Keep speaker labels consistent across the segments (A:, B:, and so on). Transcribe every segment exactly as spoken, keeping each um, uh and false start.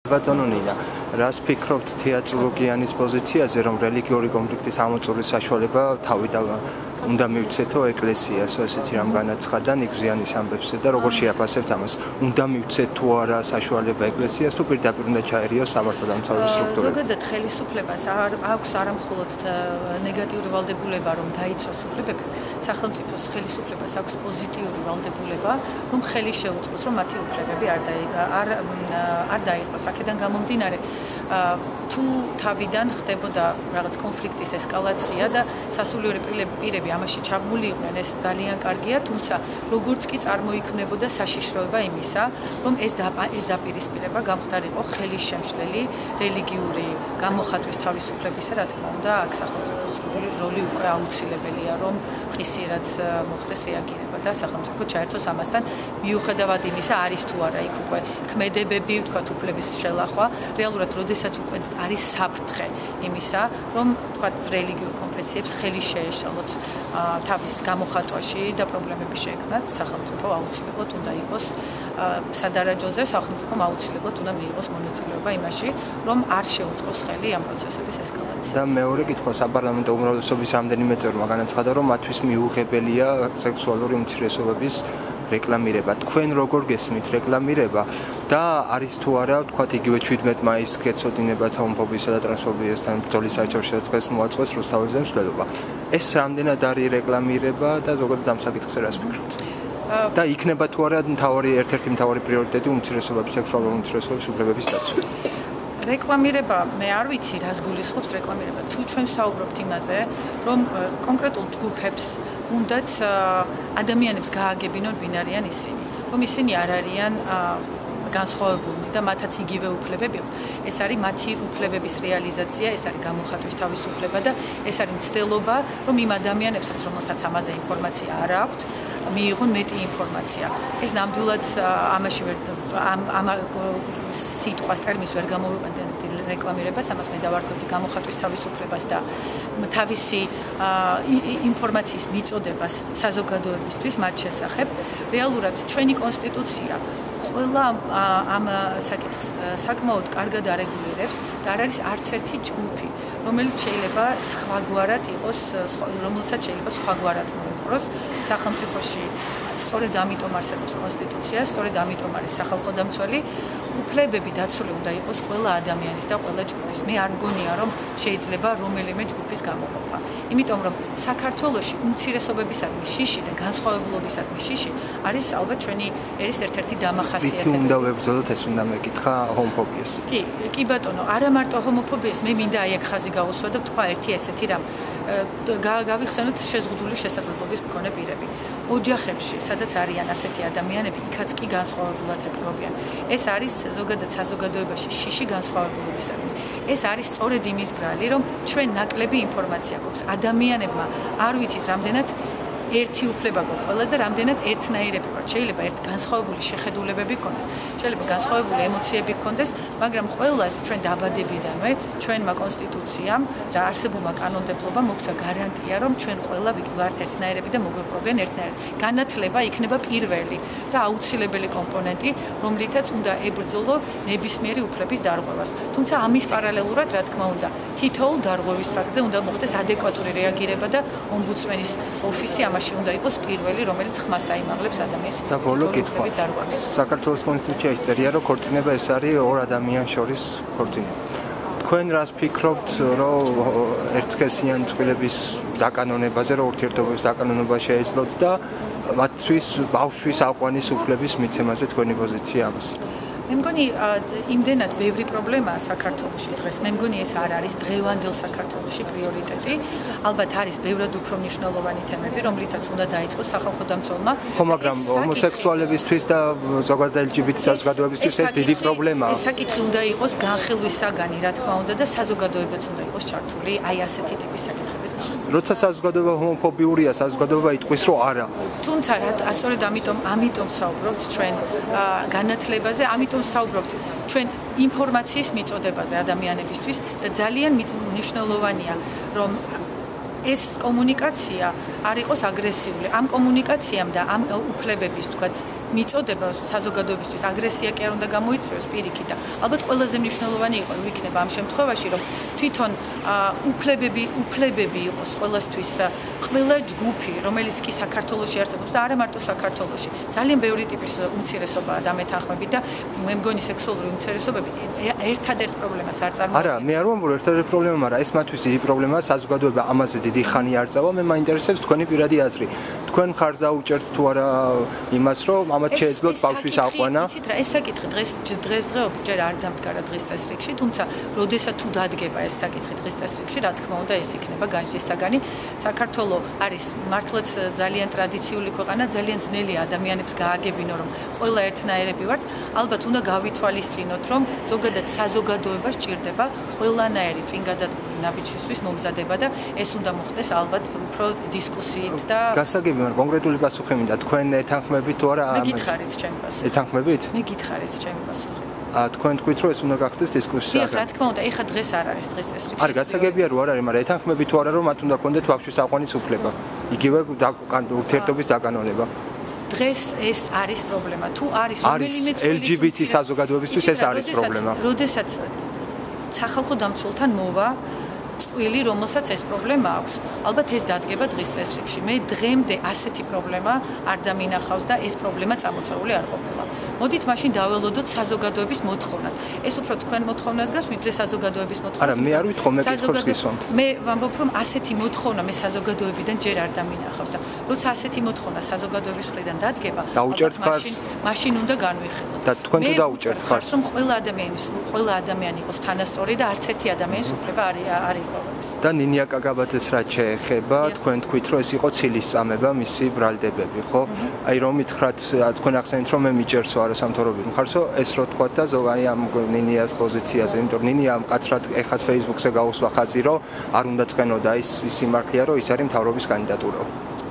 A: ბატონო ნინა, რას ფიქრობთ თეატროლოგიანის პოზიციაზე, რომ რელიგიური კონფლიქტის ამოწურის საშუალება თავიდან უნდა მივცეთო ეკლესიას, ესეთი რამ განაცხადა ნიგზიანის ამბებზე და როგორ შეაფასებთ ამას? უნდა მივცეთ თუ არა საშუალება ეკლესიას თუ პირდაპირ უნდა ჩაერიოს სამართალდამცავი სტრუქტურები?
B: ზოგადად ხელისუფლებას აქვს არა მხოლოდ ნეგატიური ვალდებულება, რომ დაიცვას უფლებები, სახელმწიფოს ხელისუფლებას აქვს პოზიტიური ვალდებულება, რომ ხელი შეუწყოს, რომ მათი უფლებები არ არ არ დაიყოს. აქედან გამომდინარე, თუ თავიდან ხდებოდა რაღაც კონფლიქტის ესკალაცია და სასულიერო პირები ამაში ჩაბმული იყვნენ, ეს ძალიან კარგია, თუმცა როგორც კი წარმოიქმნებოდა საშიშროება იმისა, რომ ეს ეს დაპირისპირება გამხდარიყო ხელის შემშლელი რელიგიური გამოხატვის თავისუფლებისა, რა თქმა უნდა, აქ სახელმწიფოს როლი უკვე აუცილებელია, რომ ყისიერად მოხდეს რეაგირება და სახელმწიფო ჩაერთოს ამასთან, მიუხედავად იმისა, არის თუ არა იქ უკვე ქმედებები, ვთქვათ, უფლების შელახვა, რეალურად როდესაც უკვე არის საფრთხე იმისა, რომ ვთქვათ, რელიგიურ კონფესიებს ხელი შეეშალოთ თავის გამოხატვაში და პრობლემები შეექმნათ, სახელმწიფო აუცილებლად უნდა იყოს სადარაჯოზე, სახელმწიფომ აუცილებლად უნდა მიიღოს მონაწილეობა იმაში, რომ არ შეუწყოს ხელი ამ პროცესების ესკალაციას.
A: და მეორე კითხვა, საპარლამენტო უმრავლესობის რამდენიმე წევრმა განაცხადა, რომ მათთვის მიუღებელია სექსუალური უმცირესობების რეკლამირება. თქვენ როგორ გესმით რეკლამირება და არის თუ არა, თქვათ, იგივე შვიდმეტ მაისს გეცოდინებათ ჰომოფობიისა და ტრანსფობიასთან ბრძოლის საერთაშორისო დღეს მოაწყოს რუსთაველის მსვლელობა. ეს რამდენად არის რეკლამირება და ზოგადად ამ საკითხზე რას ფიქრობთ? და იქნება თუ არა მთავარი ერთ-ერთი მთავარი პრიორიტეტი უმცირესობების სექსუალური უმცირესობების უფლებების დაცვა?
B: რეკლამირება, მე არ ვიცი, რას გულისხმობს რეკლამირება. თუ ჩვენ ვსაუბრობთ იმაზე, რომ კონკრეტულ ჯგუფებს უნდათ ადამიანებს გააგებინონ, ვინ არიან ისინი, რომ ისინი არ არიან განსხვავებულნი და მათაც იგივე უფლებები აქვს. ეს არის მათი უფლებების რეალიზაცია, ეს არის გამოხატვის თავისუფლება და ეს არის მცდელობა, რომ იმ ადამიანებსაც, რომელთაც ამაზე ინფორმაცია არ აქვთ, მიიღონ მეტი ინფორმაცია. ეს ნამდვილად ამაში ამ ამ სიტყვას ტერმინს ვერ გამოვიყენებ რეკლამირებას, ამას მე დავარქვი გამოხატვის თავისუფლებას და თავისი ინფორმაციის მიწოდებას საზოგადოებისთვის მათ შესახებ. რეალურად ჩვენი კონსტიტუცია ყველა ამ საკითხს საკმაოდ კარგად არეგულირებს და არ არის არც ერთი ჯგუფი, რომელიც შეიძლება სხვაგვარად იყოს, რომელსაც შეიძლება სხვაგვარად მოუპყროს სახელმწიფოში. სწორედ ამიტომ არსებობს კონსტიტუცია, სწორედ ამიტომ არის სახალხო დამცველი. უფლებები დაცული უნდა იყოს ყველა ადამიანის და ყველა ჯგუფის. მე არ მგონია, რომ შეიძლება რომელიმე ჯგუფის გამოყოფა. იმიტომ რომ საქართველოში უმცირესობებისადმი შიში და განსხვავებულობისადმი შიში არის ალბათ ჩვენი ერის ერთ-ერთი დამახასიათებელი.
A: თუ უნდა ვებრძოლოთ, ეს უნდა მეკითხა ჰომოფობიას.
B: კი, კი ბატონო, არა მარტო ჰომოფობიას, მე მინდა აი აქ ხაზი გავუსვა და ვთქვა ერთი ესეთი რამ. გავიხსენოთ შეზღუდული შესაძლებლობის მქონე პირები. ოჯახებში, სადაც არიან ასეთი ადამიანები, იქაც კი განსხვავებულად ეკრობიან. ეს არის ზოგადად საზოგადოებაში შიში განსხვავებულობისადმი. ეს არის სწორედ იმის ბრალი, რომ ჩვენ ნაკლები ინფორმაცია გვაქვს. ადამიანებმა არ ვიცით რამდენად ერთი უფლება გვაქვს ყველას და რამდენად ერთნაირები ვართ. შეიძლება ერთ განსხვავებული შეხედულებები გქონდეს, შეიძლება განსხვავებული ემოციები გქონდეს, მაგრამ ყველას ჩვენ დაბადებიდანვე ჩვენმა კონსტიტუციამ და არსებულმა კანონმდებლობამ მოგცა გარანტია, რომ ჩვენ ყველა ვართ ერთნაირები და მოგვეპყრობიან ერთნაირად. განათლება იქნება პირველი და აუცილებელი კომპონენტი, რომლითაც უნდა ებრძოლო ნებისმიერი უფლების დარღვევას. თუმცა ამის პარალელურად, რა თქმა უნდა, თითოეულ დარღვევის ფაქტზე უნდა მოხდეს ადეკვატური რეაგირება და ომბუდსმენის ოფისი ამაში უნდა იყოს პირველი, რომელიც ხმას აიმაღლებს ადამიანის
A: და ბოლო კითხვა. საქართველოს კონსტიტუციაში წერია, რომ ქორწინება ეს არის ორ ადამიანს შორის ქორწინება. თქვენ რას ფიქრობთ, რომ ერთსქესიანი წყვილების დაკანონებაზე, რომ ურთიერთობების დაკანონება შეეძლოთ და მათთვის ბავშვის აყვანის უფლების მიცემაზე თქვენი პოზიცია ამას?
B: მე მგონი იმდენად ბევრი პრობლემაა საქართველოში დღეს. მე მგონი ეს არ არის დღევანდელ საქართველოში პრიორიტეტი. ალბათ არის ბევრად უფრო მნიშვნელოვანი თემები, რომლითაც უნდა დაიწყოს სახალხო დამცველმა.
A: ხო, მაგრამ ჰომოსექსუალებისთვის და ზოგადად ელ ჯი ბი ტი საზოგადოებისთვის ეს დიდი პრობლემაა.
B: ეს საკითხი უნდა იყოს განხილვის საგანი, რა თქმა უნდა, და საზოგადოებაც უნდა იყოს ჩართული აი ასეთი ტიპის საკითხების გამო.
A: როცა საზოგადოება ჰომოფობიურია, საზოგადოება იტყვის, რომ არა.
B: თუმცა რა, სწორედ ამიტომ ამიტომ ვსაუბრობთ ჩვენ განათლებაზე, ამიტომ ვსაუბრობთ ჩვენ ინფორმაციის მიწოდებაზე ადამიანებისთვის და ძალიან მნიშვნელოვანია, რომ ეს კომუნიკაცია არ იყოს აგრესიული. ამ კომუნიკაციამ და ამ უფლებების, თქვათ, მიწოდება საზოგადოებისთვის აგრესია კი არ უნდა გამოიწვიოს პირიქით და ალბათ ყველაზე მნიშვნელოვანი იყო იქნება ამ შემთხვევაში რომ თვითონ უფლებები უფლებები იყოს ყველასთვის ყველა ჯგუფი რომელიც კი საქართველოში არსებობს და არა მარტო საქართველოში ძალიან ბევრი ტიპის უმცირესობაა დამეთანხმებით და მე მგონი სექსუალური უმცირესობები ერთადერთ პრობლემას არ წარმოადგენს.
A: არა, მე არ ვამბობ ერთადერთ პრობლემა, მაგრამ ეს მათთვის დიდი პრობლემაა, საზოგადოება ამაზე დიდი ხანი არ წავა, მე მაინტერესებს თქვენი პირადი აზრი. თქვენ ხარ დაუჭერთ თუ არა იმას, რომ ამათ შეეძლოთ ბავშვის აყვანა?
B: იცით რა, ეს საკითხი დღეს დღესდღეობით ჯერ არ დამდგარა დღის წესრიგში, თუმცა როდესაც თუ დადგება ეს საკითხი დღის წესრიგში, რა თქმა უნდა, ეს იქნება განჯის საგანი. საქართველოს არის მართლაც ძალიან ტრადიციული ქვეყანა, ძალიან ძნელია ადამიანებს გააგებინო, რომ ყველა ერთნაირები ვართ. ალბათ უნდა გავითვალისწინოთ, რომ ზოგადად საზოგადოება სჭირდება ყველანაირი წინგადადგმული ნაბიჯისთვის მომზადება და ეს უნდა მოხდეს ალბათ უფრო დისკუსიით და
A: გასაგები, მაგრამ კონკრეტული პასუხი მინდა, თქვენ ეთანხმებით თუ არა
B: ამას? მე გითხარით ჩემი პასუხი.
A: ეთანხმებით?
B: მე გითხარით ჩემი პასუხი.
A: ა თქვენ თქვით რომ ეს უნდა გახდეს დისკუსია.
B: დიახ, რა თქმა უნდა, ეხა დღეს არ არის დღეს წესრიგში.
A: არა, გასაგებია რომ არ არის, მაგრამ ეთანხმებით თუ არა რომ მათ უნდა კონდეთ ბავშვის აყვანის უფლება. იგივე ურთიერთობის დაკანონება.
B: დღეს ეს არის პრობლემა. თუ არის რომელიმე
A: წელი ელ ჯი ბი ტი საზოგადოებისთვის ეს არის პრობლემა.
B: როდესაც სახალხო დამცველთან მოვა წვილი, რომელსაც ეს პრობლემა აქვს, ალბათ ეს დადგება დღის წესრიგში. მე დღემდე ასეთი პრობლემა არ დამინახავს და ეს პრობლემა წამოწეული არ ყოფილა. მოდით მაშინ დაველოდოთ საზოგადოების მოთხოვნას. ეს უფრო თქვენ მოთხოვნას გას, ვიდრე საზოგადოების მოთხოვნას.
A: არა, მე არ ვითხოვ, მე კითხავს გისვამთ.
B: მე ვამბობ, რომ ასეთი მოთხოვნა მე საზოგადოებიდან ჯერ არ დამინახავს და როცა ასეთი მოთხოვნა საზოგადოების მხრიდან დადგება,
A: დაუჭერთ ხარს,
B: მაშინ უნდა განვიხილოთ.
A: და თქვენ თუ დაუჭერთ ხარს,
B: რომ ყველა ადამიანის, ყველა ადამიანი იყოს თანასწორი და არც ერთი ადამიანის უფლება არ არ იყვნენ.
A: და ნინია კაგაბაძეს რაც შეეხება, თქვენ თქვით, რომ ეს იყო ცილისწამება, მისი ბრალდებები, ხო? აი რომ მითხრათ, თქვენ ახსენეთ, რომ მე მიჭერსო არასამთავრობო მხარსო, ეს რო თქვა და ზოგადად ამ ნინიას პოზიციაზე, იმიტომ რომ ნინია მკაცრად ეხლა Facebook-ზე გაუსვა ხაზი, რომ არ უნდა წენოდა ის სიმართლეა, რომ ის არის მთავრობის კანდიდატურა.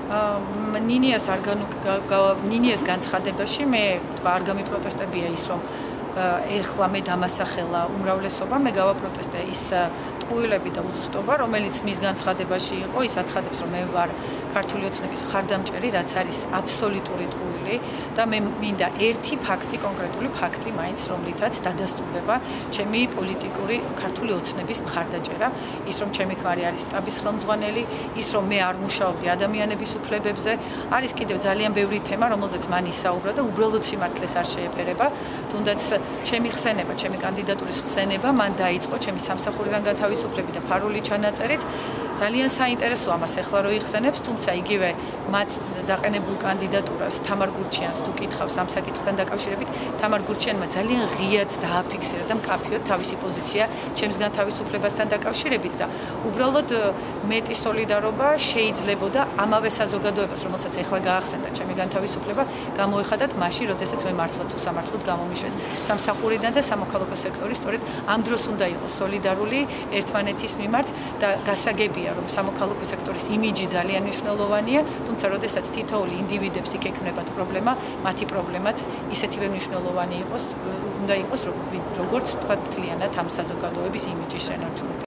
B: აა ნინიას არ ნინიას განცხადებაში მე თქვა არ გამიპროტესტებია ის რომ ეხლა მე დამასახელა უმრავლესობა, მე გავაპროტესტე ის ტყუილები და უზუსტობა, რომელიც მის განცხადებაში იყო, ის აცხადებს, რომ მე ვარ ქართული ოცნების მხარდამჭერი, რაც არის აბსოლუტური ტყუილი და მე მინდა ერთი ფაქტი, კონკრეტული ფაქტი მაინც, რომლითაც დადასტურდება ჩემი პოლიტიკური ქართული ოცნების მხარდაჭერა, ის რომ ჩემი ქმარი არის შტაბის ხელმძღვანელი, ის რომ მე არ მუშაობდი ადამიანების უფლებებზე, არის კიდევ ძალიან ბევრი თემა, რომელზეც მან ისაუბრა და უბრალოდ სიმართლეს არ შეეფერება, თუნდაც ჩემი ხსენება, ჩემი კანდიდატურის ხსენება მან დაიწყო ჩემი სამსახურიდან გათავისუფლებით და ფარული ჩანაწერით. ძალიან საინტერესოა მას ახლა რო იხსენებს, თუმცა იგივე მათ დაყენებულ კანდიდატურას თამარ გურჩიანს თუ კითხავს ამ საკითხთან დაკავშირებით, თამარ გურჩიანმა ძალიან ღიად დააფიქსირა და მკაფიოდ თავისი პოზიცია ჩემს განთავისუფლებასთან დაკავშირებით და უბრალოდ მეტი სოლიდარობა შეიძლებოდა ამავე საზოგადოებას, რომელსაც ახლა გაახსენდა ჩემი განთავისუფლება, გამოეხადათ მაშინ, როდესაც მე მართლაც უსამართლოდ გამომიშვეს სამსახურიდან და სამოქალაქო სექტორი სწორედ ამ დროს უნდა იყოს სოლიდარული ერთმანეთის მიმართ და გასაგებია რომ სამოქალაქო სექტორის იმიჯი ძალიან მნიშვნელოვანია, თუმცა როდესაც თითოეული ინდივიდებს იქექნებათ პრობლემა, მათი პრობლემაც ისეთივე მნიშვნელოვანი იყოს, უნდა იყოს როგორც თქვა მთლიანად ამ საზოგადოების იმიჯის შენარჩუნება.